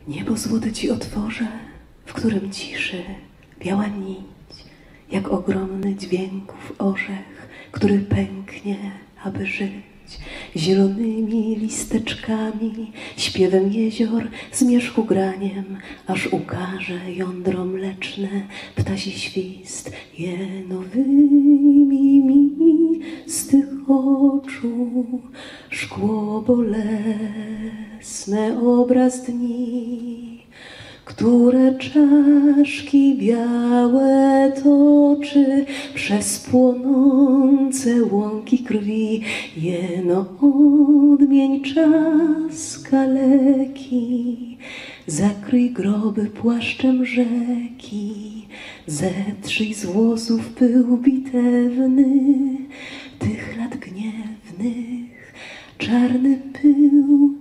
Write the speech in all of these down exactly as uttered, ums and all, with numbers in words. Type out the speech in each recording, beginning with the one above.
Niebo złote ci otworzę, w którym ciszy biała nić, jak ogromny dźwięków orzech, który pęknie, aby żyć. Zielonymi listeczkami, śpiewem jezior, zmierzchu graniem, aż ukaże jądro mleczne, ptasi świst, jeno wyjmij mi z tych oczu szkło bolesne, obraz dni, które czaszki białe toczy przez płonące łąki krwi. Jeno odmień czas kaleki, zakryj groby płaszczem rzeki, zetrzyj z włosów pył bitewny, tych lat gniewnych, czarny pył.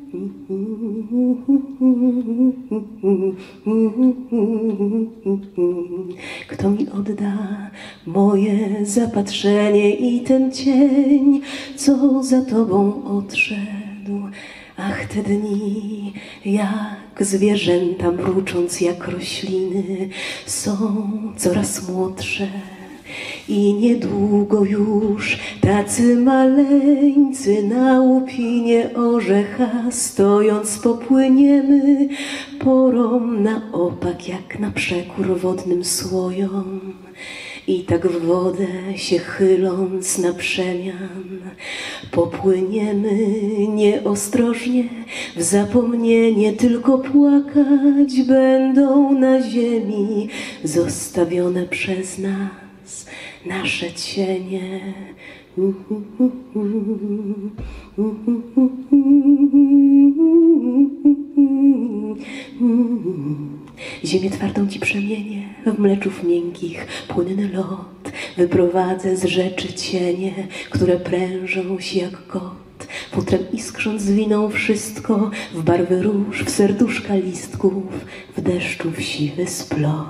Kto mi odda moje zapatrzenie i ten cień, co za tobą odszedł? Ach, te dni, jak zwierzęta mrucząc jak rośliny, są coraz młodsze. I niedługo już tacy maleńcy na łupinie orzecha stojąc popłyniemy porą na opak jak na przekór wodnym słojom. I tak w wodę się chyląc na przemian popłyniemy nieostrożnie w zapomnienie, tylko płakać będą na ziemi zostawione przez nas nasze cienie. Ziemię twardą ci przemienię, w mleczów miękkich płynny lot. Wyprowadzę z rzeczy cienie, które prężą się jak kot. Futrem iskrząc zwiną wszystko w barwy róż, w serduszka listków, w deszczu w siwy splot.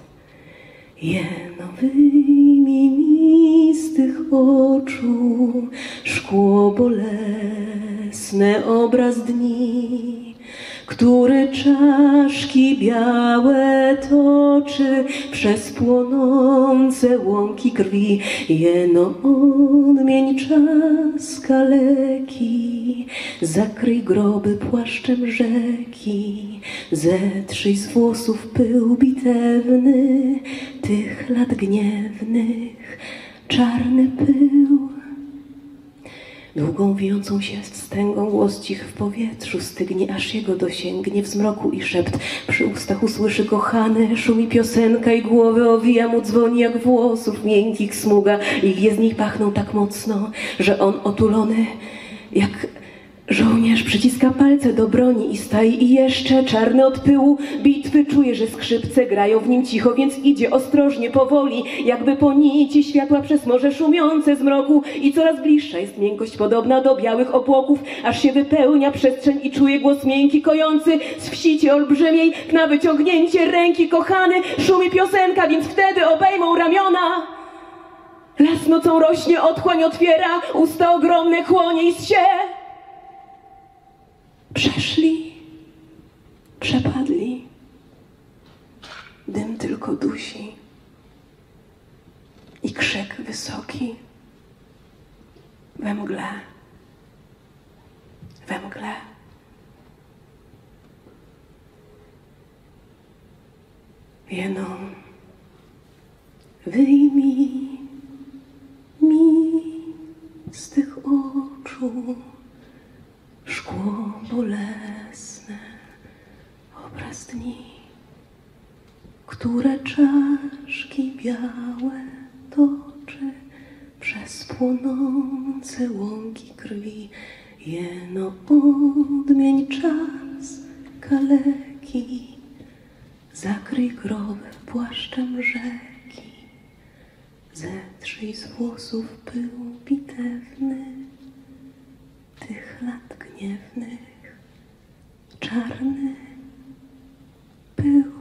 Jeno wyjmij mi z tych oczu szkło bolesne, obraz dni, który czaszki białe toczy przez płonące łąki krwi. Jeno odmień czas kaleki, zakryj groby płaszczem rzeki, zetrzyj z włosów pył bitewny, tych lat gniewnych, czarny pył. Długą wijącą się wstęgą głos cich w powietrzu stygnie, aż jego dosięgnie w zmroku i szept przy ustach usłyszy kochany, szumi piosenka i głowy owija mu, dzwoni jak włosów miękkich smuga. Lilie z nich pachną tak mocno, że on otulony jak żołnierz przyciska palce do broni i staje i jeszcze czarny od pyłu bitwy czuje, że skrzypce grają w nim cicho, więc idzie ostrożnie, powoli, jakby po nici światła przez morze szumiące zmroku i coraz bliższa jest miękkość podobna do białych obłoków, aż się wypełnia przestrzeń i czuje głos miękki, kojący z wsicie olbrzymiej na wyciągnięcie ręki kochany. Szumi piosenka, więc wtedy obejmą ramiona. Las nocą rośnie, otchłań otwiera, usta ogromne chłonie i zsie. Przeszli, przepadli, dym tylko dusi i krzyk wysoki we mgle, we mgle. Jeno wyjmij mi z tych oczu szkło bolesne, obraz dni, które czaszki białe toczy przez płonące łąki krwi. Jeno odmień czas kaleki, zakryj groby płaszczem rzeki, zetrzyj z włosów pył bitewny, tych lat gniewnych, czarny pył.